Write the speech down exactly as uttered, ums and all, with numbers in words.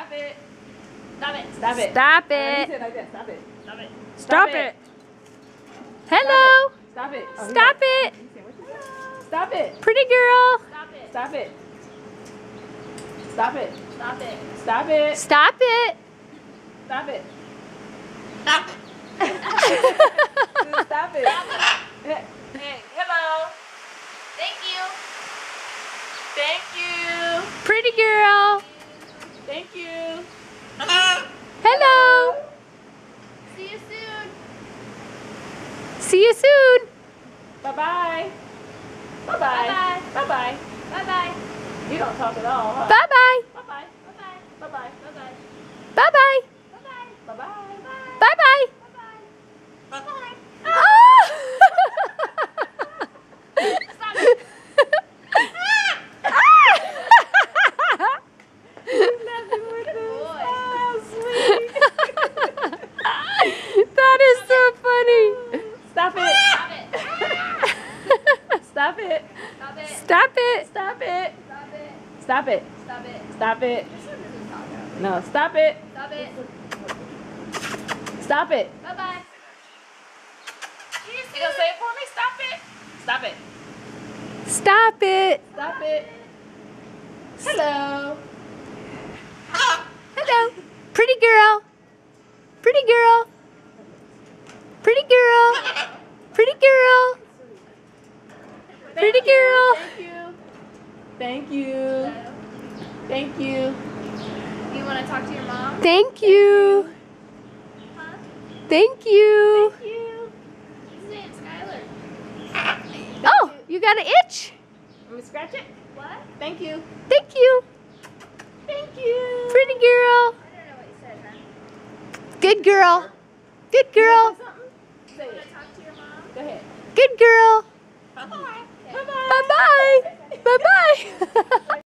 Stop it. Stop it. Stop it. Stop Uh, it. he said like that. Stop it. Stop it. Stop it. Hello. Stop it. Oh, Stop yeah. it. He said, what you say? Stop it. Pretty girl. Stop it. Stop it. Stop it. Stop it. Stop it. Stop it. Stop it. Stop it. Stop it. Hey, hello. Thank you. Thank you. Pretty girl. Thank you. Hello. See you soon. See you soon. Bye-bye. Bye-bye. Bye-bye. Bye-bye. Bye-bye. You don't talk at all, huh? Bye-bye. Bye-bye. Bye-bye. Bye-bye. Bye-bye. Bye-bye. Bye-bye. Bye-bye. Bye-bye. Bye-bye. Oh. Stop it. That is so funny. Stop it. Stop it. Stop it. Stop it. Stop it. Stop Stop it. it. Stop it. Stop it. This one doesn't talk out. No, stop it. Stop it. Stop it. Bye-bye. You gonna say it for me? Stop it. Stop it. Stop it. Stop it. Hello. Hello. Pretty girl. Pretty girl. Pretty girl. Pretty girl. Pretty girl. Thank you. Thank you. Thank you. You want to talk to your mom? Thank you. Huh? Thank you. Thank you. His name's Skylar. Oh, you got an itch? Let me scratch it. What? Thank you. Thank you. Thank you. Pretty girl. I don't know what you said, huh? Good girl. Good You girl. wanna say something? Say You want it. to talk to your mom? Go ahead. Good girl. Bye-bye. Okay. Bye-bye. Bye-bye. Bye-bye.